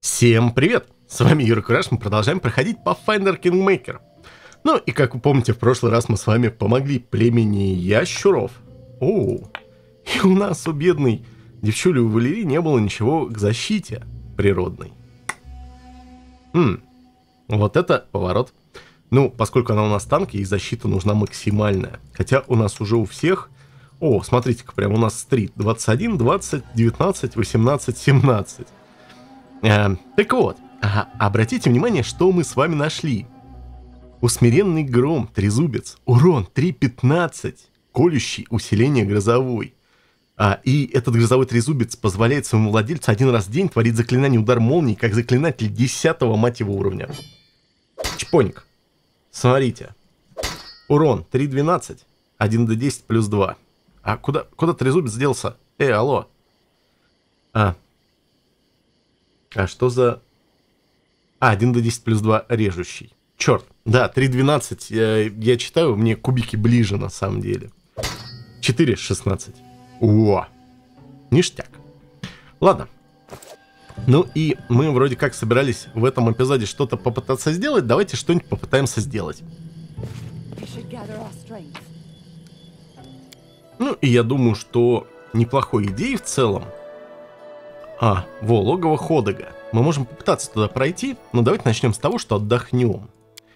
Всем привет! С вами Юра Кураж, мы продолжаем проходить Pathfinder Kingmaker. Ну и как вы помните, в прошлый раз мы с вами помогли племени ящуров. Оу, и у нас у бедной девчули у Валерии не было ничего к защите природной. Вот это поворот. Ну, поскольку она у нас танк, ей защита нужна максимальная. Хотя у нас уже у всех... О, смотрите-ка, прям у нас стрит 21, 20, 19, 18, 17. Так вот, обратите внимание, что мы с вами нашли. Усмиренный гром, трезубец, урон 3.15, колющий, усиление грозовой. И этот грозовой трезубец позволяет своему владельцу один раз в день творить заклинание удар молнии, как заклинатель 10-го, мать его, уровня. Чпоник. Смотрите. Урон 3.12, 1d10 плюс 2. А куда трезубец делся? Алло. Что за... 1d10 плюс 2 режущий. Черт. Да, 3.12. Я читаю, мне кубики ближе на самом деле. 4.16. О! Ништяк. Ладно. Ну и мы вроде как собирались в этом эпизоде что-то попытаться сделать. Давайте что-нибудь попытаемся сделать. Ну и я думаю, что неплохой идеей в целом. Логово Ходога. Мы можем попытаться туда пройти, но давайте начнем с того, что отдохнем.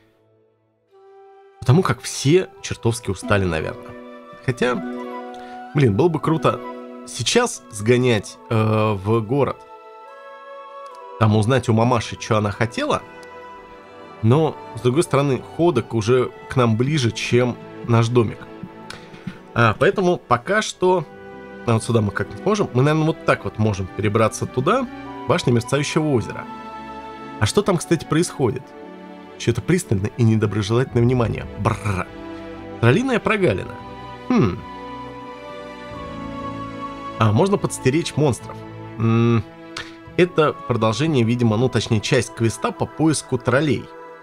Потому как все чертовски устали, наверное. Хотя, было бы круто сейчас сгонять в город. Там узнать у мамаши, что она хотела. Но, с другой стороны, Ходок уже к нам ближе, чем наш домик. Поэтому пока что... вот сюда мы как-нибудь можем. Мы, наверное, вот так вот можем перебраться туда. Башня Мерцающего озера. А что там, кстати, происходит? Чье-то пристальное и недоброжелательное внимание. Бррр. Троллиная прогалина. Можно подстеречь монстров. Это продолжение, видимо, точнее, часть квеста по поиску троллей.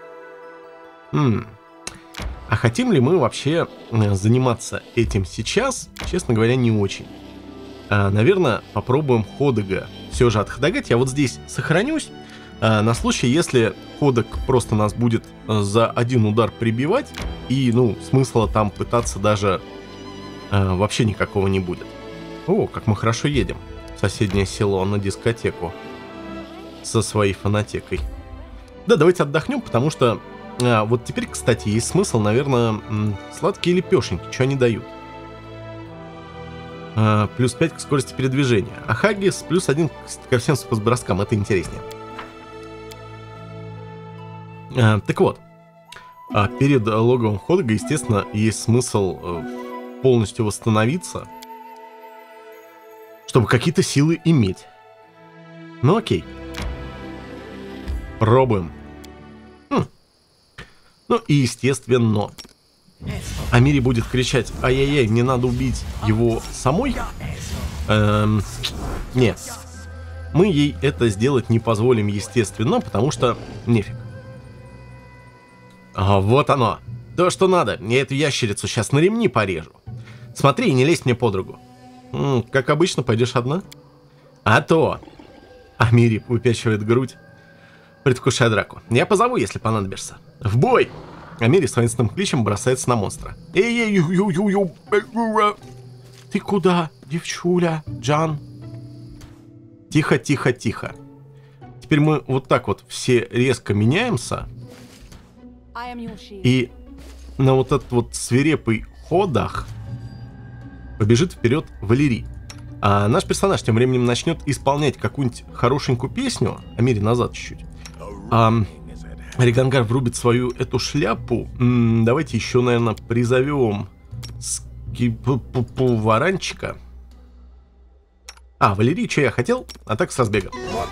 А хотим ли мы вообще заниматься этим сейчас? Честно говоря, не очень. Наверное, попробуем Ходога все же отходогать. Я вот здесь сохранюсь. На случай, если Ходок просто нас будет за один удар прибивать. И, смысла там пытаться даже вообще никакого не будет. О, как мы хорошо едем. В соседнее село на дискотеку. Со своей фонотекой. Да, давайте отдохнем, потому что... вот теперь, кстати, есть смысл, наверное, сладкие лепешеньки. Что они дают? Плюс 5 к скорости передвижения. А Хаггис плюс 1 ко всем спасброскам. Это интереснее. Так вот. Перед логовом Ходога, естественно, есть смысл полностью восстановиться. Чтобы какие-то силы иметь. Ну окей. Пробуем. Ну и естественно... Амири будет кричать: ай-яй-яй, мне надо убить его самой. Нет. Мы ей это сделать не позволим, естественно, потому что нефиг. Вот оно. То, что надо. Я эту ящерицу сейчас на ремни порежу. Смотри, не лезь мне под руку. Как обычно, пойдешь одна? А то. Амири выпячивает грудь, предвкушая драку. Я позову, если понадобишься. В бой! Амири с воинственным кличем бросается на монстра. Ты куда, девчуля, Джан? Тихо, тихо, тихо. Теперь мы вот так вот все резко меняемся. И на вот этот вот свирепый ходах побежит вперед Валерий. А наш персонаж тем временем начнет исполнять какую-нибудь хорошенькую песню. Амири, назад чуть-чуть. Ригангар врубит свою эту шляпу. Давайте еще, наверное, призовем Варанчика. Валерий, что я хотел? А так с разбега.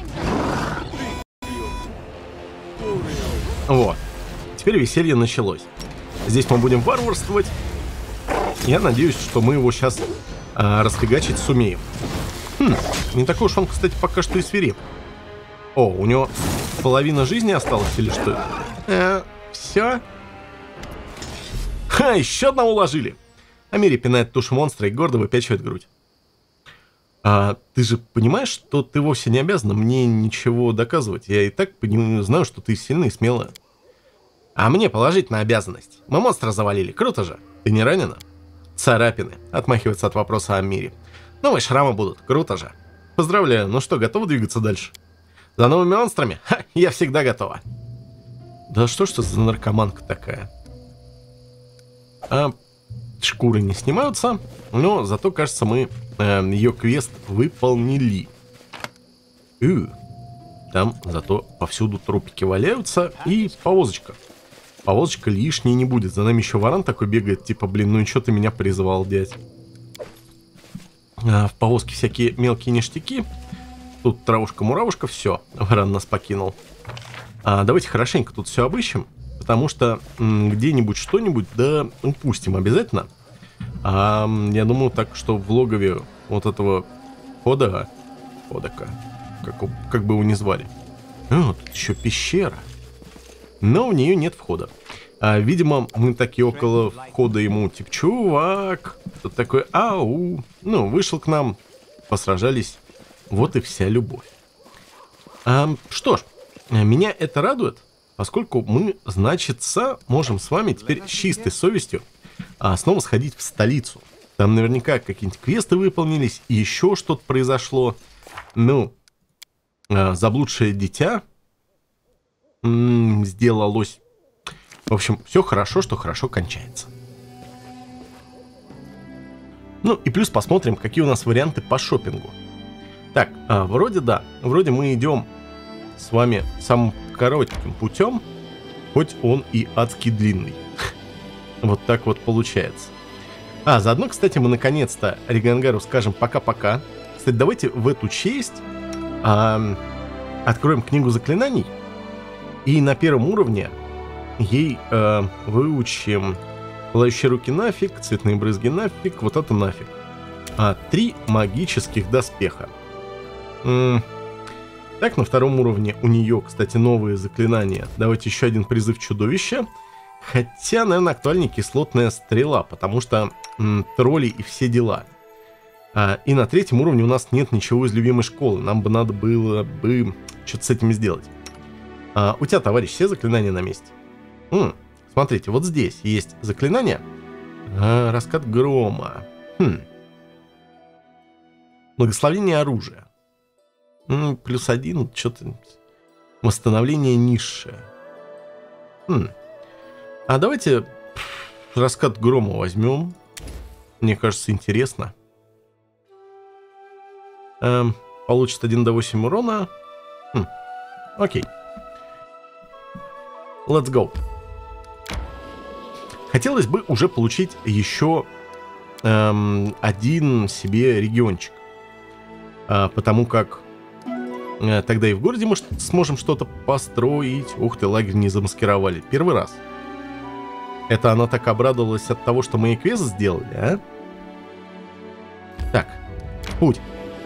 Вот. Теперь веселье началось. Здесь мы будем варварствовать. Я надеюсь, что мы его сейчас расфигачить сумеем. Не такой уж он, кстати, пока что и свиреп. О, у него половина жизни осталась или что? Все? Еще одного уложили. Амири пинает тушу монстра и гордо выпячивает грудь. Ты же понимаешь, что ты вовсе не обязана мне ничего доказывать. Я и так знаю, что ты сильная и смелая. А мне положительная обязанность. Мы монстра завалили, круто же. Ты не ранена? Царапины. Отмахивается от вопроса о мире. Новые шрамы будут, круто же. Поздравляю, ну что, готова двигаться дальше? За новыми монстрами? Ха, я всегда готова. Да что ж это за наркоманка такая? Шкуры не снимаются, но зато, кажется, мы ее квест выполнили. Там зато повсюду трупики валяются и повозочка. Повозочка лишней не будет. За нами еще варан такой бегает, типа, блин, ну и что ты меня призывал, дядь? В повозке всякие мелкие ништяки. Тут травушка-муравушка, все, варан нас покинул. Давайте хорошенько тут все обыщем, потому что где-нибудь что-нибудь, да, упустим обязательно. Я думаю так, что в логове вот этого ходока, как бы его ни звали. Тут еще пещера. Но в нее нет входа. Видимо, мы такие около входа ему, типа, чувак, тут такой, ау. Ну, вышел к нам, посражались. Вот и вся любовь. Что ж, меня это радует, поскольку мы, значится, можем с вами теперь с чистой совестью снова сходить в столицу. Там наверняка какие-нибудь квесты выполнились, и еще что-то произошло. Ну, заблудшее дитя сделалось. В общем, все хорошо, что хорошо кончается. Ну и плюс посмотрим, какие у нас варианты по шопингу. Так, вроде да, вроде мы идем с вами самым коротким путем, хоть он и адски длинный. Вот так вот получается. Заодно, кстати, мы наконец-то Ригангару скажем пока-пока. Кстати, давайте в эту честь откроем книгу заклинаний. И на первом уровне ей выучим пылающие руки нафиг, цветные брызги нафиг, вот это нафиг. 3 магических доспеха. Так, на втором уровне у нее, кстати, новые заклинания. Давайте еще один призыв чудовища. Хотя, наверное, актуальнее кислотная стрела, потому что тролли и все дела. И на третьем уровне у нас нет ничего из любимой школы. Нам бы надо было бы что-то с этим сделать. У тебя, товарищ, все заклинания на месте? Смотрите, вот здесь есть заклинание. Раскат грома. Благословение оружия. +1, что-то. Восстановление низшее. Давайте раскат грома возьмем. Мне кажется, интересно. Получит 1 до 8 урона. Окей. Let's go. Хотелось бы уже получить еще один себе региончик. Потому как тогда и в городе мы сможем что-то построить. Ух ты, лагерь не замаскировали. Первый раз. Это она так обрадовалась от того, что мы и квест сделали, а? Так, путь.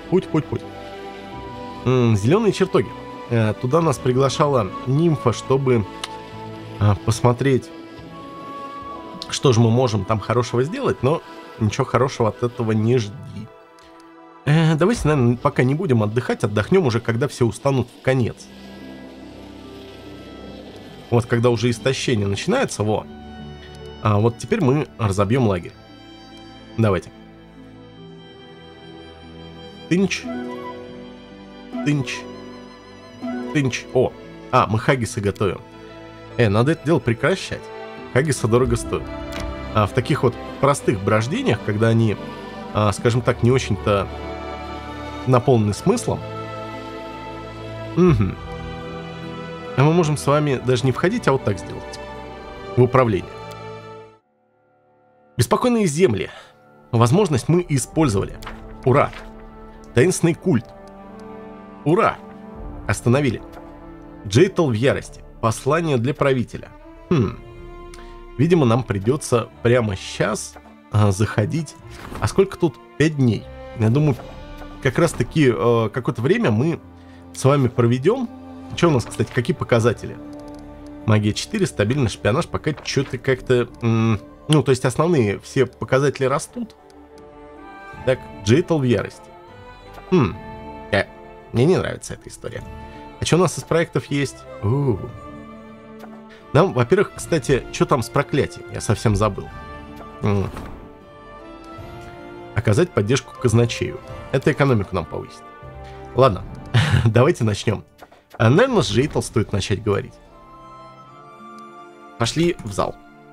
Зеленые чертоги. Туда нас приглашала нимфа, чтобы посмотреть, что же мы можем там хорошего сделать, но ничего хорошего от этого не жди. Давайте, наверное, пока не будем отдыхать, отдохнем уже, когда все устанут в конец. Вот когда уже истощение начинается, вот теперь мы разобьем лагерь. Давайте. Тынч. О, мы хаггисы готовим. Надо это дело прекращать. Хаггисы дорого стоят. В таких вот простых брождениях, когда они, скажем так, не очень-то наполнены смыслом, мы можем с вами даже не входить, а вот так сделать. В управление. Беспокойные земли. Возможность мы использовали. Ура! Таинственный культ. Ура! Остановили. Джейтл в ярости. Послание для правителя. Видимо, нам придется прямо сейчас заходить. А сколько тут? 5 дней. Я думаю, как раз таки какое-то время мы с вами проведем. Что у нас, кстати, какие показатели? Магия 4, стабильный шпионаж. Пока что-то как-то... то есть основные все показатели растут. Так, Джейтл в ярости. Хм. Мне не нравится эта история. А что у нас из проектов есть? Нам, во-первых, кстати, что там с проклятием? Я совсем забыл. Оказать поддержку казначею. Это экономику нам повысит. Ладно, давайте начнем. Наверное, с Джейтл стоит начать говорить. Пошли в зал.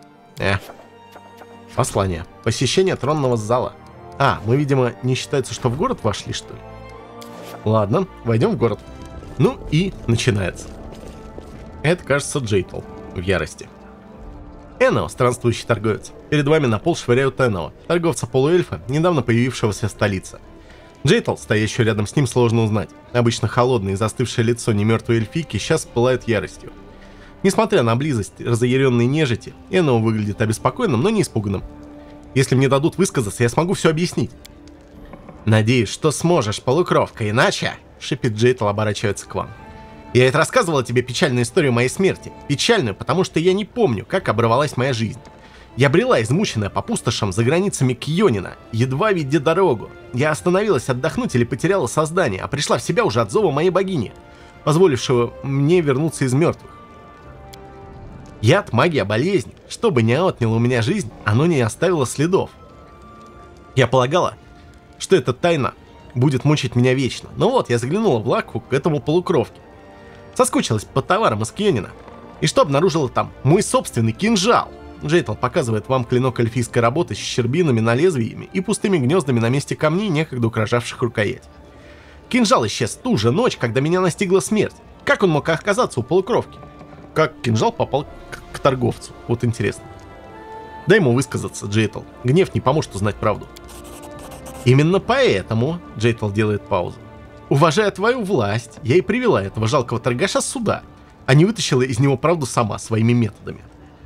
Послание. Посещение тронного зала. Мы, видимо, не считается, что в город вошли, что ли? Ладно, войдем в город. Ну и начинается. Это, кажется, Джейтл в ярости. Энео, странствующий торговец. Перед вами на пол швыряют Энео, торговца-полуэльфа, недавно появившегося в столице. Джейтл, стоящий рядом с ним, сложно узнать. Обычно холодное и застывшее лицо немертвой эльфийки сейчас пылает яростью. Несмотря на близость разъяренной нежити, Энео выглядит обеспокоенным, но не испуганным. Если мне дадут высказаться, я смогу все объяснить. «Надеюсь, что сможешь, полукровка, иначе...» — шипит Джейтл, оборачивается к вам. «Я ведь рассказывала тебе печальную историю моей смерти. Печальную, потому что я не помню, как оборвалась моя жизнь. Я брела, измученная по пустошам за границами Кьонина, едва видя дорогу. Я остановилась отдохнуть или потеряла сознание, а пришла в себя уже от зова моей богини, позволившего мне вернуться из мертвых. Яд, магия, болезнь, что бы ни отняло у меня жизнь, оно не оставило следов. Я полагала, что эта тайна будет мучить меня вечно. Но вот, я заглянула в лавку к этому полукровке. Соскучилась по товарам из Кьонина. И что обнаружила там? Мой собственный кинжал!» Джейтл показывает вам клинок эльфийской работы с щербинами на лезвиями и пустыми гнездами на месте камней, некогда украшавших рукоять. Кинжал исчез в ту же ночь, когда меня настигла смерть. Как он мог оказаться у полукровки? Как кинжал попал к торговцу? Вот интересно. Дай ему высказаться, Джейтл. Гнев не поможет узнать правду. Именно поэтому, Джейтл делает паузу, уважая твою власть, я и привела этого жалкого торгаша сюда, а не вытащила из него правду сама своими методами.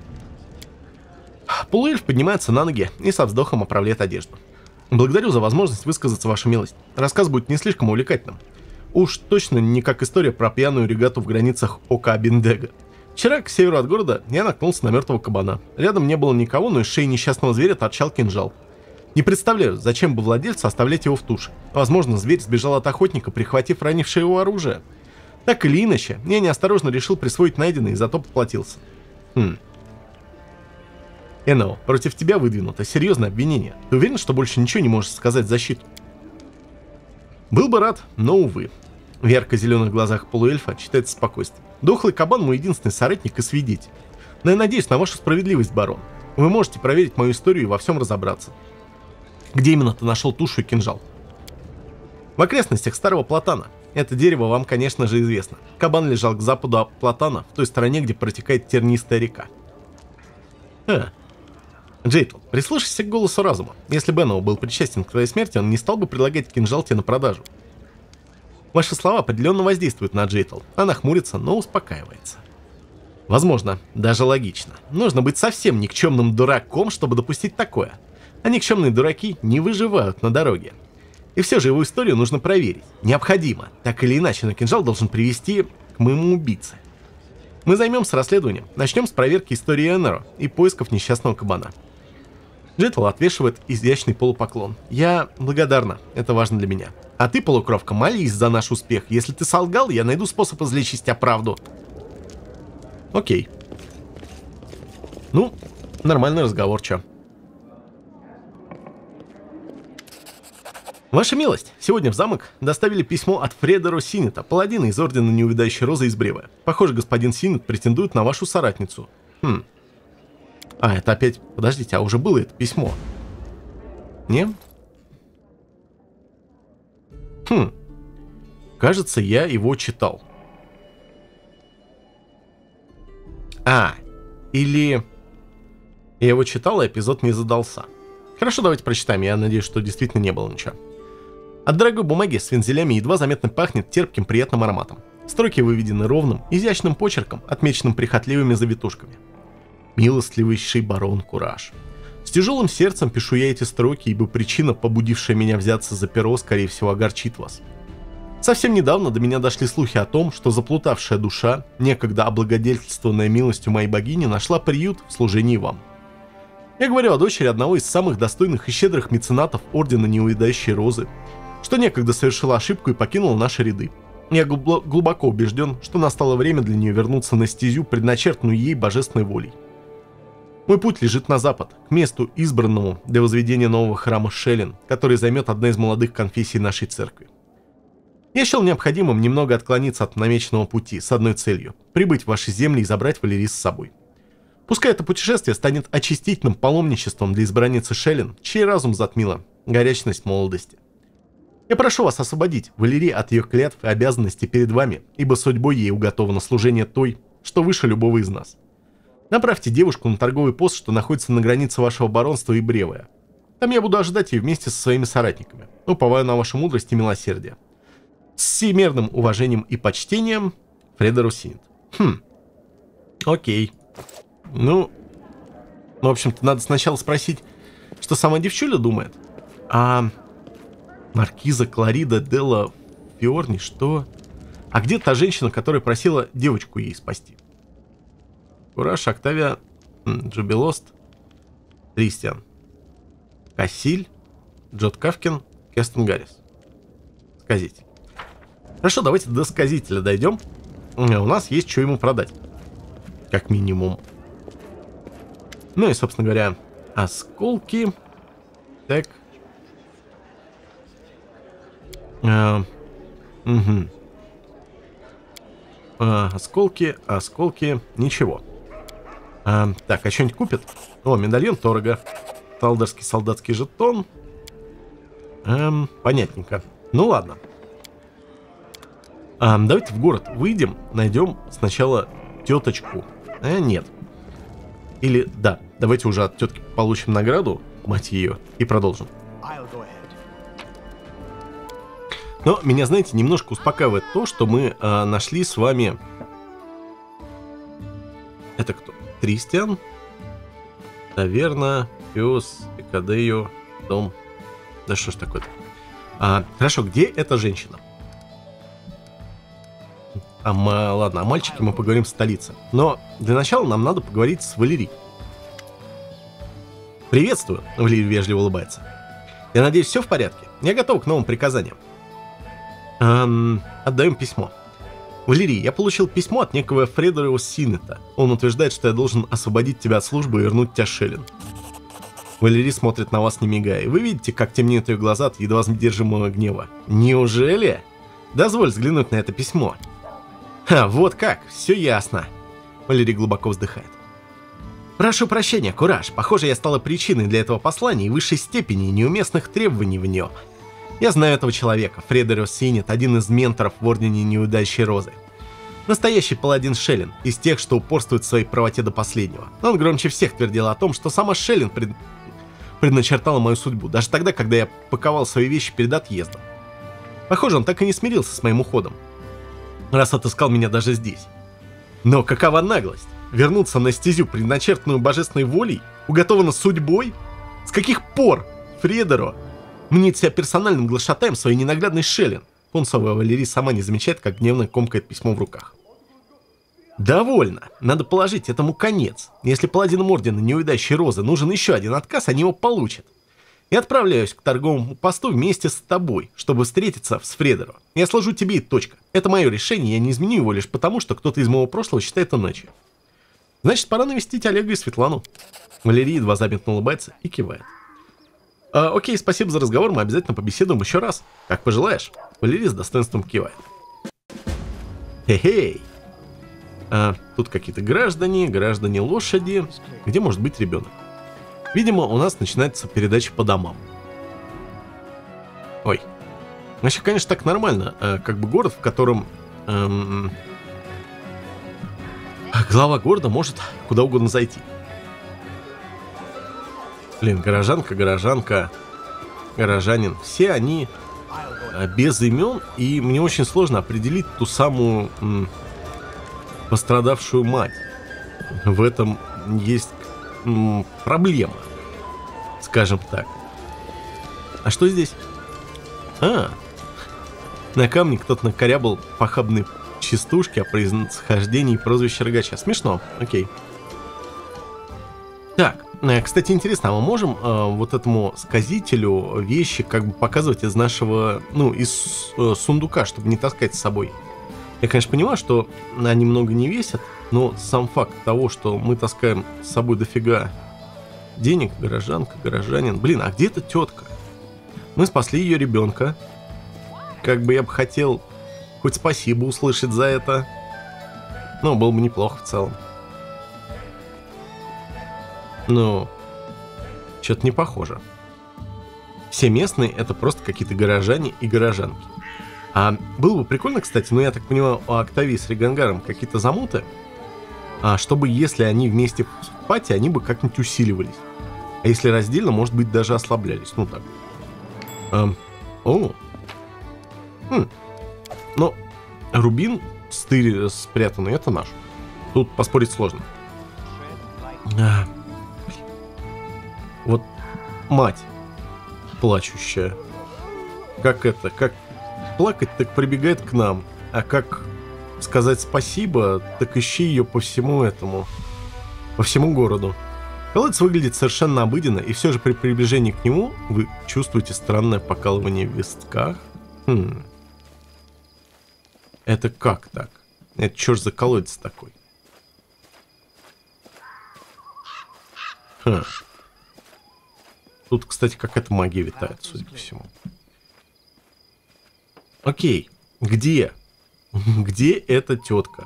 Полуэльф поднимается на ноги и со вздохом оправляет одежду. Благодарю за возможность высказаться, ваша милость. Рассказ будет не слишком увлекательным. Уж точно не как история про пьяную регату в границах Ока Абиндега. Вчера, к северу от города, я наткнулся на мертвого кабана. Рядом не было никого, но из шеи несчастного зверя торчал кинжал. Не представляю, зачем бы владельцу оставлять его в туше. Возможно, зверь сбежал от охотника, прихватив ранившее его оружие. Так или иначе, я неосторожно решил присвоить найденное и зато поплатился. Энео, против тебя выдвинуто серьезное обвинение. Ты уверен, что больше ничего не можешь сказать в защиту? Был бы рад, но увы. В ярко-зеленых глазах полуэльфа читается спокойствие. Дохлый кабан мой единственный соратник и свидетель. Но я надеюсь на вашу справедливость, барон. Вы можете проверить мою историю и во всем разобраться. Где именно ты нашел тушу и кинжал? В окрестностях Старого Платана. Это дерево вам, конечно же, известно. Кабан лежал к западу от Платана, в той стороне, где протекает тернистая река. Джейтл, прислушайся к голосу разума. Если Энео был причастен к твоей смерти, он не стал бы предлагать кинжал тебе на продажу. Ваши слова определенно воздействуют на Джейтл. Она хмурится, но успокаивается. Возможно, даже логично. Нужно быть совсем никчемным дураком, чтобы допустить такое. А никчемные дураки не выживают на дороге. И все же его историю нужно проверить. Необходимо. Так или иначе, но кинжал должен привести к моему убийце. Мы займемся расследованием. Начнем с проверки истории Энео и поисков несчастного кабана. Джейтл отвешивает изящный полупоклон. Я благодарна, это важно для меня. А ты, полукровка, молись за наш успех. Если ты солгал, я найду способ извлечь из тебя правду. Окей. Ну, нормальный разговор, чё. Ваша милость, сегодня в замок доставили письмо от Фредера Синета, паладина из Ордена Неувядающей Розы из Брева. Похоже, господин Синет претендует на вашу соратницу. Это опять... Подождите, а уже было это письмо? Не? Кажется, я его читал. Или... Я его читал, а эпизод не задался. Хорошо, давайте прочитаем, я надеюсь, что действительно не было ничего. От дорогой бумаги с вензелями едва заметно пахнет терпким приятным ароматом. Строки выведены ровным, изящным почерком, отмеченным прихотливыми завитушками. Милостливейший барон Кураж. С тяжелым сердцем пишу я эти строки, ибо причина, побудившая меня взяться за перо, скорее всего, огорчит вас. Совсем недавно до меня дошли слухи о том, что заплутавшая душа, некогда облагодетельствованная милостью моей богини, нашла приют в служении вам. Я говорю о дочери одного из самых достойных и щедрых меценатов Ордена Неувядающей Розы, что некогда совершила ошибку и покинула наши ряды. Я глубоко убежден, что настало время для нее вернуться на стезю, предначертанную ей божественной волей. Мой путь лежит на запад, к месту, избранному для возведения нового храма Шеллен, который займет одна из молодых конфессий нашей церкви. Я счел необходимым немного отклониться от намеченного пути с одной целью – прибыть в ваши земли и забрать Валерис с собой. Пускай это путешествие станет очистительным паломничеством для избранницы Шеллен, чей разум затмила горячность молодости. Я прошу вас освободить Валерий от ее клятв и обязанностей перед вами, ибо судьбой ей уготовано служение той, что выше любого из нас. Направьте девушку на торговый пост, что находится на границе вашего баронства и Бревая. Там я буду ожидать ее вместе со своими соратниками. Уповаю на вашу мудрость и милосердие. С всемерным уважением и почтением, Фредерус Синет. Окей. Ну, в общем-то, надо сначала спросить, что сама девчуля думает. Маркиза Кларида Делла Фиорни, что? А где та женщина, которая просила девочку ей спасти? Кураж, Октавия, Джубилост, Тристиан, Кассиль, Джот Кавкин, Кестен Гаррис. Сказитель. Хорошо, давайте до сказителя дойдем. У нас есть что ему продать. Как минимум. Ну и, собственно говоря, осколки. Так. Осколки, ничего. Так, а что-нибудь купит? О, медальон Торга. Талдерский солдатский жетон. Понятненько. Ну ладно. Давайте в город выйдем, найдем сначала теточку. Нет. Или, да, давайте уже от тетки получим награду, мать ее, и продолжим. Но меня, знаете, немножко успокаивает то, что мы нашли с вами... Это кто? Тристиан, таверна, пес, Экадею, дом. Да что ж такое-то? Хорошо, где эта женщина? Ладно, о мальчике мы поговорим в столице. Но для начала нам надо поговорить с Валери. Приветствую, Валери вежливо улыбается. Я надеюсь, все в порядке? Я готов к новым приказаниям. Отдаем письмо. Валерий, я получил письмо от некого Фредерус Синета. Он утверждает, что я должен освободить тебя от службы и вернуть тебя Шеллен. Валерий смотрит на вас, не мигая. И вы видите, как темнеют ее глаза от едва сдерживаемого гнева. Неужели? Дозволь взглянуть на это письмо. Вот как, все ясно. Валерий глубоко вздыхает. Прошу прощения, Кураж. Похоже, я стала причиной для этого послания и высшей степени неуместных требований в нем. Я знаю этого человека, Фредерус Синет, один из менторов в Ордене Неудачей Розы. Настоящий паладин Шеллен, из тех, что упорствует в своей правоте до последнего. Он громче всех твердил о том, что сама Шеллен предначертала мою судьбу, даже тогда, когда я паковал свои вещи перед отъездом. Похоже, он так и не смирился с моим уходом, раз отыскал меня даже здесь. Но какова наглость? Вернуться на стезю, предначертанную божественной волей, уготована судьбой? С каких пор Фредеро мнит себя персональным глашатаем своей ненаглядной Шеллен? Пунцовая Валерий сама не замечает, как гневно комкает письмо в руках. Довольно. Надо положить этому конец. Если паладинам Ордена Неуйдащей Розы нужен еще один отказ, они его получат. Я отправляюсь к торговому посту вместе с тобой, чтобы встретиться с Фредеро. Я сложу тебе и точка. Это мое решение, я не изменю его лишь потому, что кто-то из моего прошлого считает иначе. Значит, пора навестить Олега и Светлану. Валерий едва заметно улыбается и кивает. Окей, спасибо за разговор, мы обязательно побеседуем еще раз. Как пожелаешь. Валерий с достоинством кивает. Хе-хей. Тут какие-то граждане лошади. Где может быть ребенок? Видимо, у нас начинается передача по домам. Ой. Вообще, конечно, так нормально. Как бы город, в котором глава города может куда угодно зайти. Блин, горожанка, горожанин. Все они без имен, и мне очень сложно определить ту самую пострадавшую мать. В этом есть проблема, скажем так. А что здесь? На камне кто-то накорябал похабные частушки о происхождении прозвища рогача. Смешно, окей. Так, кстати, интересно, а мы можем вот этому сказителю вещи как бы показывать из нашего, ну, из сундука, чтобы не таскать с собой? Я, конечно, понимаю, что они много не весят, но сам факт того, что мы таскаем с собой дофига денег, горожанка, горожанин. Блин, а где эта тетка? Мы спасли ее ребенка. Как бы я бы хотел хоть спасибо услышать за это. Ну, было бы неплохо в целом. Но что-то не похоже. Все местные это просто какие-то горожане и горожанки. А было бы прикольно, кстати, но я так понимаю, у Октавии с Ригангаром какие-то замуты, чтобы если они вместе в пати, они бы как-нибудь усиливались. А если раздельно, может быть, даже ослаблялись. Ну так. Но рубин спрятанный, это наш. Тут поспорить сложно. Вот мать плачущая. Как плакать, так прибегает к нам. А как сказать спасибо, так ищи ее по всему городу. Колодец выглядит совершенно обыденно, и все же при приближении к нему вы чувствуете странное покалывание в висках. Это как так? Это что ж за колодец такой? Тут, кстати, какая-то магия витает, судя по всему. Окей, где? Где эта тетка?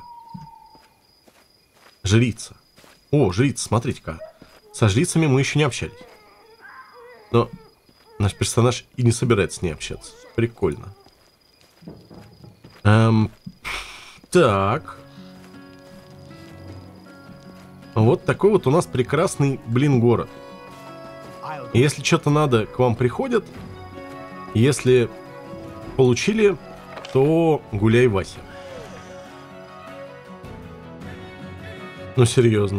Жрица. О, жрица, смотрите-ка. Со жрицами мы еще не общались. Но наш персонаж и не собирается с ней общаться. Прикольно. Так. Вот такой вот у нас прекрасный, город. Если что-то надо, к вам приходят. Если получили, то гуляй, Вася. Ну, серьезно.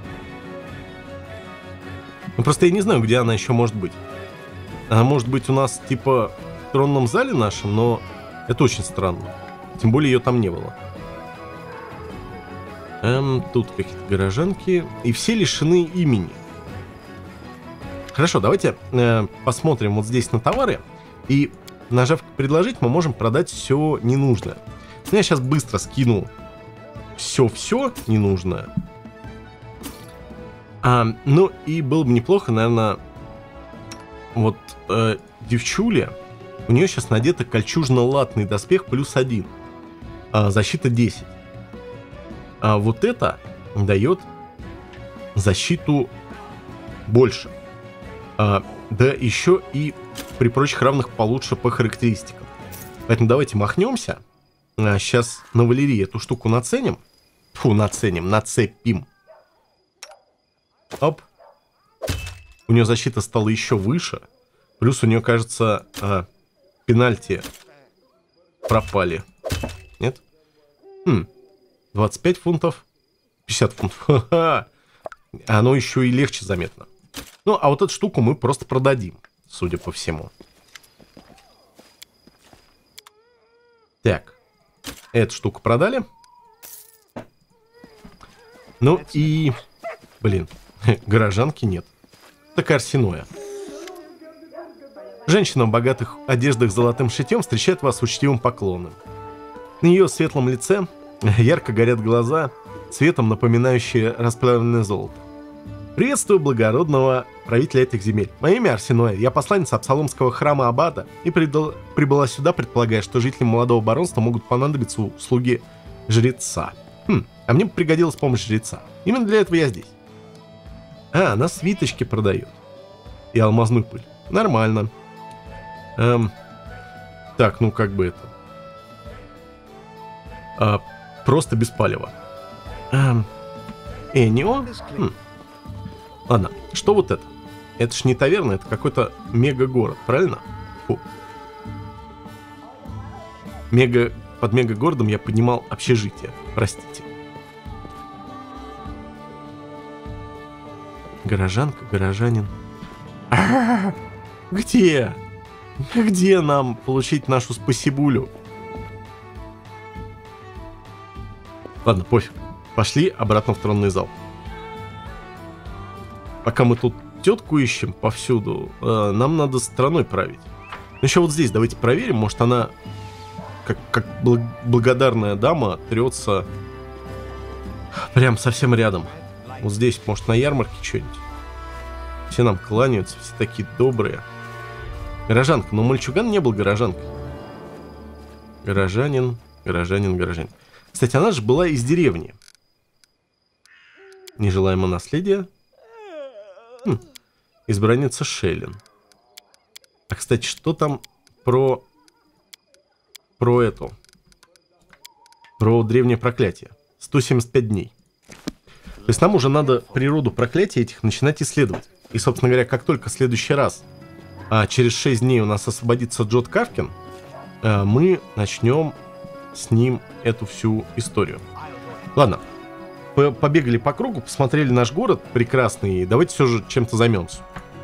Ну, просто я не знаю, где она еще может быть. Она может быть у нас, типа, в тронном зале нашем, но это очень странно. Тем более ее там не было. Тут какие-то горожанки. И все лишены имени. Хорошо, давайте посмотрим вот здесь на товары. И, нажав «Предложить», мы можем продать все ненужное. Я сейчас быстро скину все ненужное. Ну и было бы неплохо, наверное, вот девчуля, у нее сейчас надето кольчужно-латный доспех +1, защита 10. А вот это дает защиту больше. Да еще и при прочих равных получше по характеристикам. Поэтому давайте махнемся. Сейчас на Валерии эту штуку наценим. Нацепим. Оп. У нее защита стала еще выше. Плюс у нее, кажется, пенальти пропали. Нет? 25 фунтов. 50 фунтов. Ха-ха. Оно еще и легче заметно. Ну, а вот эту штуку мы просто продадим, судя по всему. Так. Эту штуку продали. Ну и... Блин, горожанки нет. Так Арсеноя. Женщина в богатых одеждах с золотым шитьем встречает вас с учтивым поклоном. На ее светлом лице ярко горят глаза, цветом напоминающие расплавленное золото. Приветствую благородного правителя этих земель. Мое имя Арсеноя, я посланница Абсаломского храма Аббата и прибыла сюда, предполагая, что жителям молодого баронства могут понадобиться услуги жреца. А мне бы пригодилась помощь жреца. Именно для этого я здесь. Она свиточки продает. И алмазную пыль. Нормально. Так, ну как бы это... просто без палева. Энио? Ладно, что вот это? Это ж не таверна, это какой-то мега-город, правильно? Фу. Под мега-городом я понимал общежитие. Простите. Горожанка, горожанин. Где? Где нам получить нашу спасибулю? Ладно, пофиг. Пошли обратно в тронный зал. Пока мы тут тетку ищем повсюду, нам надо страной править. Еще вот здесь давайте проверим, может она, как благодарная дама, трется прям совсем рядом. Вот здесь, может, на ярмарке что-нибудь. Все нам кланяются, все такие добрые. Горожанка, но мальчуган не был горожанкой. Горожанин. Кстати, она же была из деревни. Нежелаемое наследие. Избранница Шеллен. А, кстати, что там про эту? Про древнее проклятие. 175 дней. То есть нам уже надо природу проклятий этих начинать исследовать. И, собственно говоря, как только в следующий раз, через 6 дней у нас освободится Джот Кавкин, мы начнем с ним эту всю историю. Ладно. Побегали по кругу, посмотрели наш город прекрасный. Давайте все же чем-то займемся.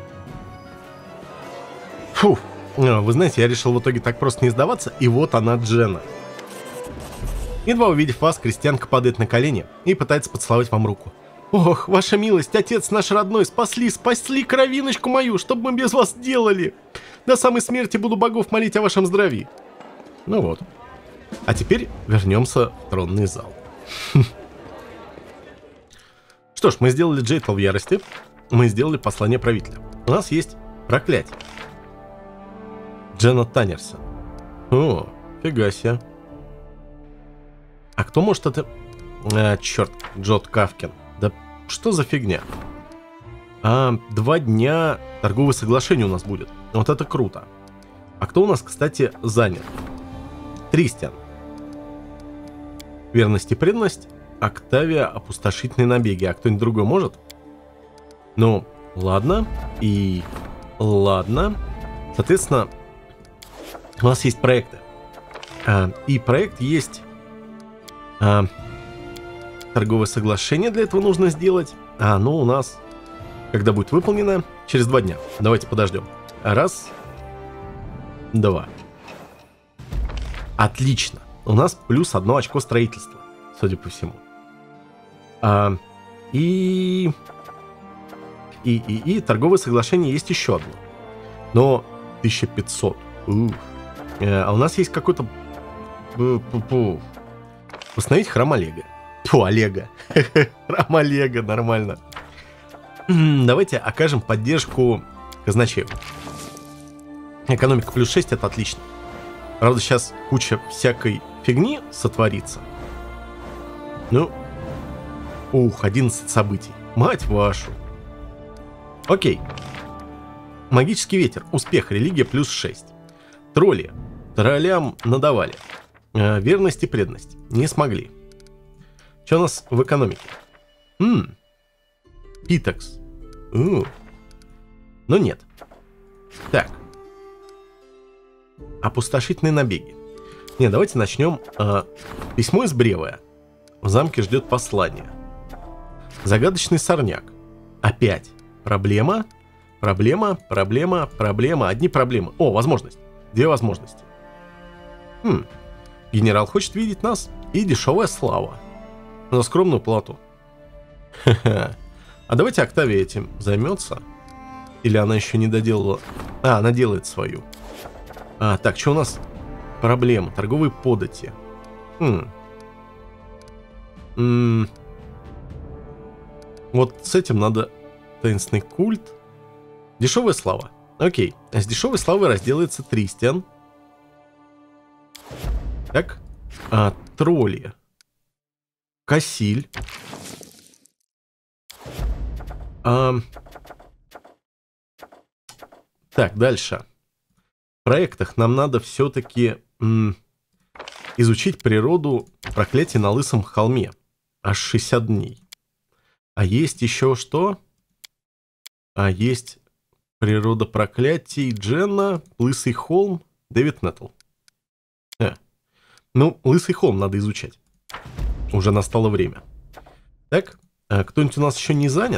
Фух. Вы знаете, я решил в итоге так просто не сдаваться. И вот она, Дженна. Едва увидев вас, крестьянка падает на колени и пытается поцеловать вам руку. Ох, ваша милость, отец наш родной, спасли кровиночку мою, что бы мы без вас делали? До самой смерти буду богов молить о вашем здравии. Ну вот. А теперь вернемся в тронный зал. Что ж, мы сделали Джейтл в ярости. Мы сделали послание правителя. У нас есть проклятие. Дженна Таннерсон. О, фига себе. А кто может это... черт, Джот Кавкин. Да что за фигня? 2 дня торговое соглашение у нас будет. Вот это круто. А кто у нас, кстати, занят? Тристиан. Верность и преданность. Октавия, опустошительные набеги. А кто-нибудь другой может? Ну, ладно. И ладно. Соответственно, у нас есть проекты. И проект есть... торговое соглашение для этого нужно сделать. Оно у нас, когда будет выполнено, через 2 дня. Давайте подождем. 1, 2. Отлично. У нас плюс 1 очко строительства, судя по всему. И торговое соглашение есть еще одно. Но 1500. А у нас есть какой-то... Восстановить храм Олега. Олега. Храм Олега, нормально. Давайте окажем поддержку казначею. Экономика плюс 6, это отлично. Правда, сейчас куча всякой фигни сотворится. Ну, 11 событий. Мать вашу. Окей. Магический ветер. Успех. Религия плюс 6. Тролли. Троллям надавали. Верность и преданность. Не смогли. Что у нас в экономике? Питекс. Но нет. Так. Опустошительные набеги. Не, давайте начнем. Письмо из Бревая. В замке ждет послание. Загадочный сорняк. Опять. Проблема. Одни проблемы. О, возможность. 2 возможности. Генерал хочет видеть нас. И дешевая слава. За скромную плату. А давайте Октавия этим займется. Или она еще не доделала. Она делает свою. Так, что у нас? Проблема. Торговые подати. Вот с этим надо... Таинственный культ. Дешевая слава. Окей. А с дешевой славой разделается Тристиан. Так. Тролли. Кассиль. Так, дальше. В проектах нам надо все-таки изучить природу проклятия на Лысом холме. Аж 60 дней. А есть еще что? Есть природа проклятий Дженна, Лысый холм, Дэвид Неттл. Ну, Лысый холм надо изучать. Уже настало время. Так, кто-нибудь у нас еще не занят?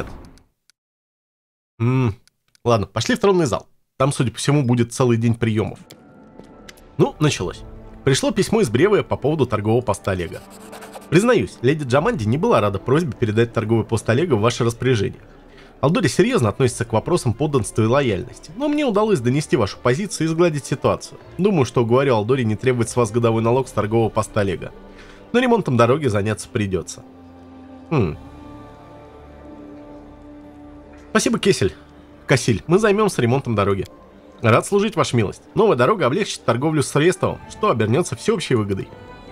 Ладно, пошли в тронный зал. Там, судя по всему, будет целый день приемов. Ну, началось. Пришло письмо из Бревая по поводу торгового поста Олега. Признаюсь, леди Джаманди не была рада просьбе передать торговый пост Олега в ваше распоряжение. Алдори серьезно относится к вопросам подданства и лояльности, но мне удалось донести вашу позицию и сгладить ситуацию. Думаю, что уговорю Алдори не требовать с вас годовой налог с торгового поста Лего. Но ремонтом дороги заняться придется. Спасибо, Касиль, мы займемся ремонтом дороги. Рад служить, ваша милость. Новая дорога облегчит торговлю с Рестовым, что обернется всеобщей выгодой.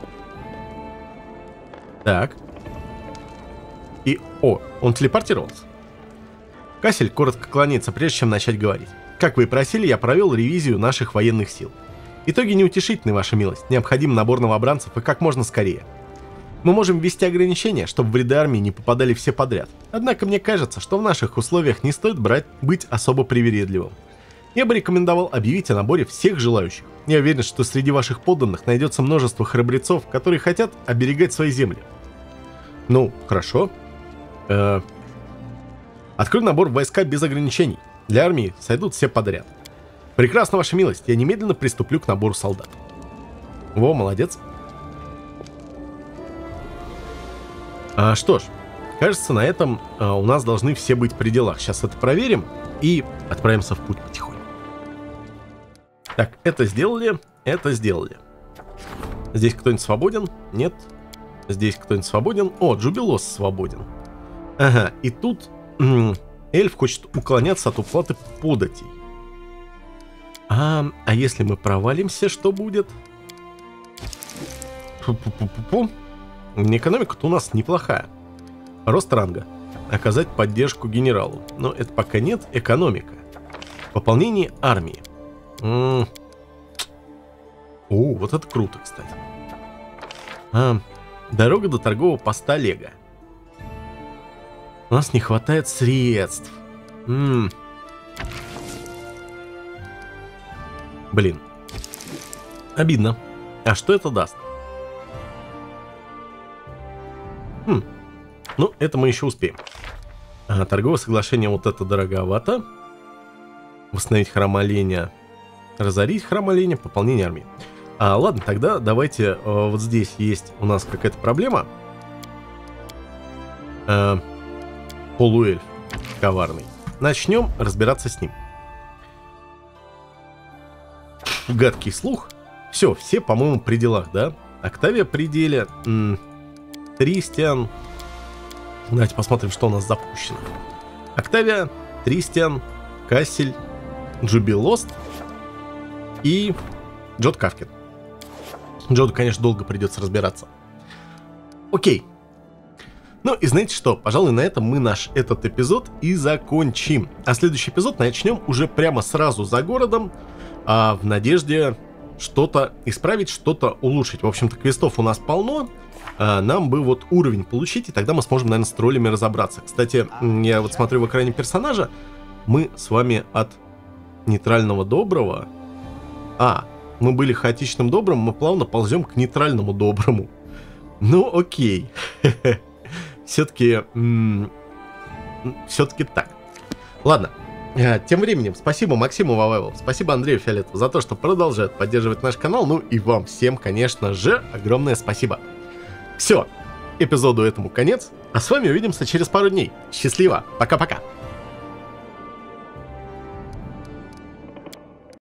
Так. И, он телепортировался. Кассель коротко кланяется, прежде чем начать говорить. Как вы и просили, я провел ревизию наших военных сил. Итоги неутешительны, ваша милость. Необходим набор новобранцев и как можно скорее. Мы можем ввести ограничения, чтобы в ряды армии не попадали все подряд. Однако мне кажется, что в наших условиях не стоит быть особо привередливым. Я бы рекомендовал объявить о наборе всех желающих. Я уверен, что среди ваших подданных найдется множество храбрецов, которые хотят оберегать свои земли. Ну, хорошо. Открою набор в войска без ограничений. Для армии сойдут все подряд. Прекрасно, ваша милость. Я немедленно приступлю к набору солдат. Во, молодец. Что ж, кажется, на этом у нас должны все быть при делах. Сейчас это проверим и отправимся в путь потихоньку. Так, это сделали, это сделали. Здесь кто-нибудь свободен? Нет. Здесь кто-нибудь свободен? О, Джубилос свободен. Ага, и тут эльф хочет уклоняться от уплаты податей. А если мы провалимся, что будет? Экономика-то у нас неплохая. Рост ранга. Оказать поддержку генералу. Но это пока нет. Экономика. Пополнение армии. О, вот это круто, кстати. Дорога до торгового поста Лего. У нас не хватает средств. Блин. Обидно. А что это даст? Ну, это мы еще успеем. Торговое соглашение вот это дороговато. Восстановить храм оленя. Разорить храм оленя. Пополнение армии. Ладно, тогда давайте. Вот здесь есть у нас какая-то проблема. Полуэльф коварный. Начнем разбираться с ним. Гадкий слух. Все, по-моему, при делах, да? Октавия при деле. Тристиан. Давайте посмотрим, что у нас запущено. Октавия, Тристиан, Кассель, Джубилост и Джод Кавкин. Джоду, конечно, долго придется разбираться. Окей. Ну и знаете что, пожалуй, на этом мы наш этот эпизод и закончим. А следующий эпизод начнем уже прямо сразу за городом, в надежде что-то исправить, что-то улучшить. В общем-то, квестов у нас полно, нам бы вот уровень получить, и тогда мы сможем, наверное, с троллями разобраться. Кстати, я вот смотрю в экране персонажа, мы с вами от нейтрального доброго... мы были хаотичным добрым, мы плавно ползем к нейтральному доброму. Ну, окей. Все-таки так. Ладно. Тем временем, спасибо Максиму Вавеву, спасибо Андрею Фиолетову за то, что продолжают поддерживать наш канал. Ну и вам всем, конечно же, огромное спасибо. Все, эпизоду этому конец. А с вами увидимся через пару дней. Счастливо. Пока-пока.